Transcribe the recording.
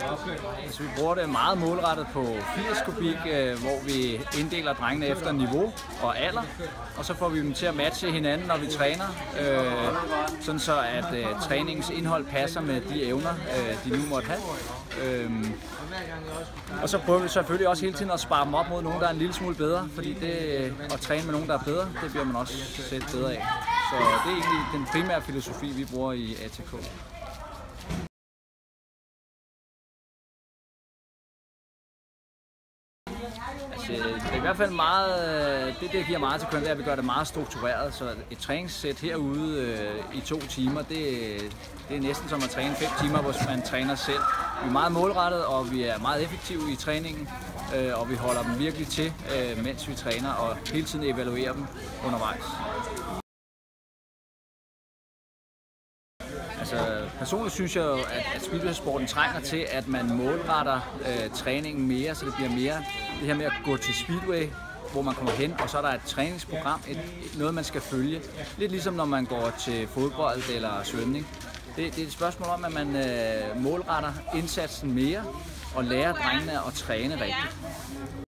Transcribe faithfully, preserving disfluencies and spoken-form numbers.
Så vi bruger det meget målrettet på firs kubik, hvor vi inddeler drengene efter niveau og alder, og så får vi dem til at matche hinanden, når vi træner, øh, sådan så at øh, træningens indhold passer med de evner, øh, de nu måtte have. Øh, og så prøver vi selvfølgelig også hele tiden at spare dem op mod nogen, der er en lille smule bedre, fordi det at træne med nogen, der er bedre, det bliver man også selv bedre af. Så det er egentlig den primære filosofi, vi bruger i A T K. Altså, det er i hvert fald meget, det, det giver meget til kunden, det er, at vi gør det meget struktureret, så et træningssæt herude øh, i to timer, det, det er næsten som at træne fem timer, hvis man træner selv. Vi er meget målrettet, og vi er meget effektive i træningen, øh, og vi holder dem virkelig til, øh, mens vi træner, og hele tiden evaluerer dem undervejs. Altså, personligt synes jeg jo, at, at speedway-sporten trænger til, at man målretter øh, træningen mere, så det bliver mere det her med at gå til speedway, hvor man kommer hen, og så er der et træningsprogram, et, et, noget man skal følge. Lidt ligesom når man går til fodbold eller svømning. Det, det er et spørgsmål om, at man øh, målretter indsatsen mere og lærer drengene at træne rigtigt.